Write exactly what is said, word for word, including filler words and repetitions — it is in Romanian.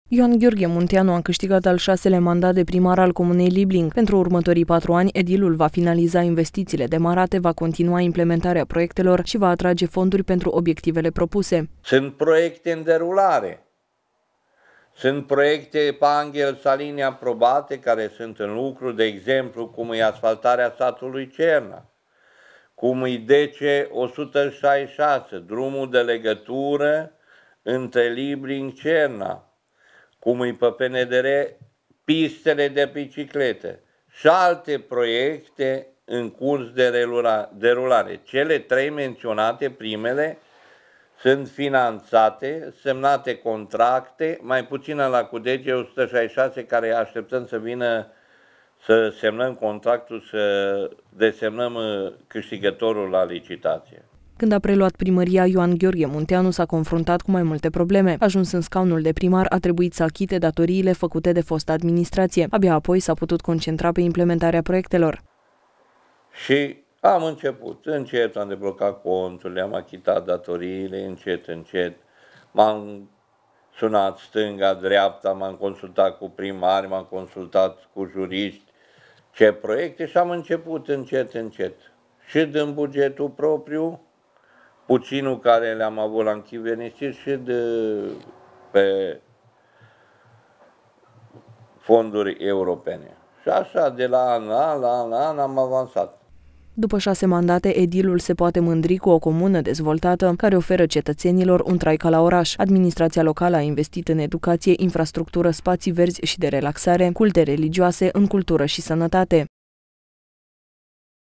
Ioan Gheorghe Munteanu a câștigat al șaselea mandat de primar al comunei Libling. Pentru următorii patru ani, edilul va finaliza investițiile demarate, va continua implementarea proiectelor și va atrage fonduri pentru obiectivele propuse. Sunt proiecte în derulare. Sunt proiecte pe Anghel Salini aprobate care sunt în lucru, de exemplu, cum e asfaltarea satului Cerna, cum e D C o sută șaizeci și șase, drumul de legătură între Libling-Cerna, cum e pe P N D R, pistele de biciclete și alte proiecte în curs de derulare. Cele trei menționate, primele, sunt finanțate, semnate contracte, mai puțină la cu D G o sută șaizeci și șase, care așteptăm să vină să semnăm contractul, să desemnăm câștigătorul la licitație. Când a preluat primăria, Ioan Gheorghe Munteanu s-a confruntat cu mai multe probleme. Ajuns în scaunul de primar, a trebuit să achite datoriile făcute de fosta administrație. Abia apoi s-a putut concentra pe implementarea proiectelor. Și am început, încet am deblocat conturile, am achitat datoriile, încet, încet. M-am sunat stânga, dreapta, m-am consultat cu primari, m-am consultat cu juriști, ce proiecte, și am început încet, încet. Și din bugetul propriu, puținul care le-am avut la închivenisiri, și de pe fonduri europene. Și așa, de la an la an, la an, la an am avansat. După șase mandate, edilul se poate mândri cu o comună dezvoltată, care oferă cetățenilor un trai ca la oraș. Administrația locală a investit în educație, infrastructură, spații verzi și de relaxare, culte religioase, în cultură și sănătate.